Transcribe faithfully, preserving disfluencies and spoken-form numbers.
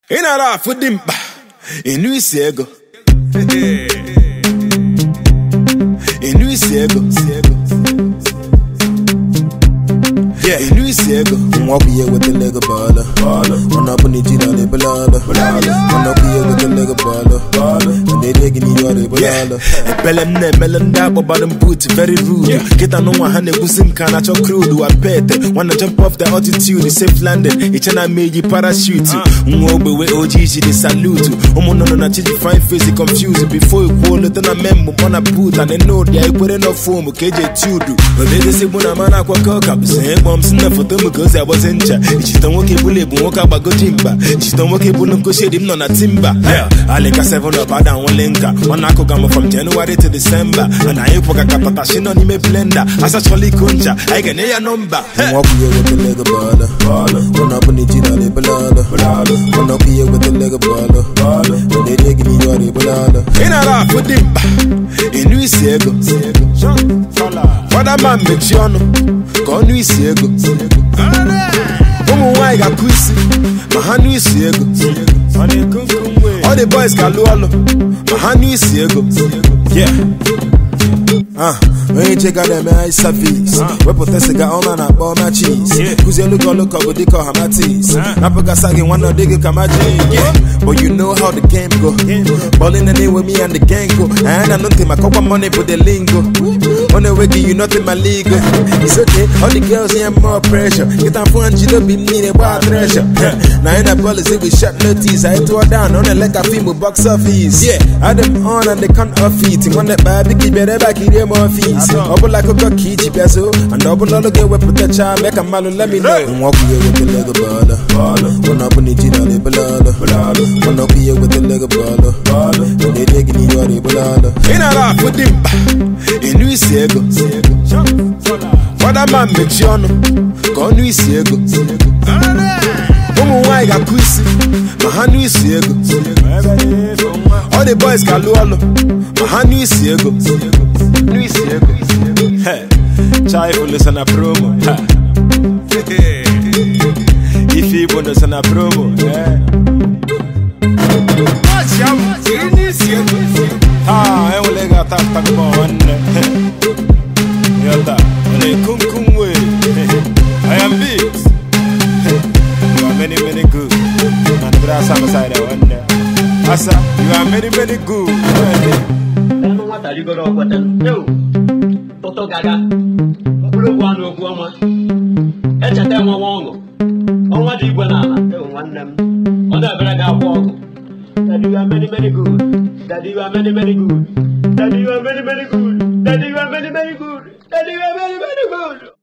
Inara fudimba, inu isi ego. Inu isi ego. Yeah, inu isi ego. Walk here with the leg baller. One up on the Gina de Balala. One up here with the leg baller. And they digging you out of Balala. Belem ne melon dab about them boots, very rude. Get a no one hand busim can at your crew do a pet. Wanna jump off the altitude, safe landing. Each and I made you parachute. Mwobe we O G G they salute. Omo no no na chichi fine face confused. Before you call it then I member on a boot and they know they put enough foam K J tudu. But they say when I'm an aqua cock up, say bombs in the photo because I was in chat. She don't walk a bullet, walk up a go timber. She don't walk a bullet, go shade him on a timber. Yeah, I like a seven up, I down one linker. One ako gama from January to December. And I ain't a capata, she don't need blender. As a trolley concha, I can hear your number. Walk here with the leg of baller. One up on the Gina de Balala. One up here with the leg of baller. And they digging you out of Balala. In a laugh with him. In New Sego. Father man, make you know. Go New Sego. Omo why got pussy? Mahanu isi ego. All the boys can lolo. Mahanu isi ego. Yeah. Ah, when you check out them I service. We put a cigar on and up all my cheese. Cause you look all look up with the call hamatis. Napaga sagging one of the kamaji. Yeah. But you know how the game go. Balling the name with me and the gang go. And I don't think my couple money for the lingo. On the way you nothing my legal. It's okay, all the girls here more pressure. Get on phone, you don't be needed by treasure. Now in the policy we shot notice. I tore down on a like a film with box office. Yeah, I them on and they can't off it. One that bad, they keep it back in their more fees. Double like a key, peso. And double all again with the child, make a malo, let me know. And walk here with the leg of baller. One up on the Gina de Balala. One up here with the leg of baller. And they digging you out of Balala. In a laugh with him. In New Sego. Father man, make you know. Go New Sego. Omo why got pussy? Mahanu isi ego. All the boys can lolo. Mahanu isi ego. New isi ego. Hey, chai for listen a promo. If you want to listen a promo, watch out, new isi ego. Ah, I only got that talk about one. Yada, only kum kum way. I am big. You are many many good. And grass on the side of one day. Asa, you are many many good. What are you going to do with them? No. Toto Gaga. Blue one of woman. Edge at them one. Oh, what do you want? I want them. On the Braga walk. That you are many, many good. That you are many, many good. That you are many, many good. That you are many, many good. That you are many, many good.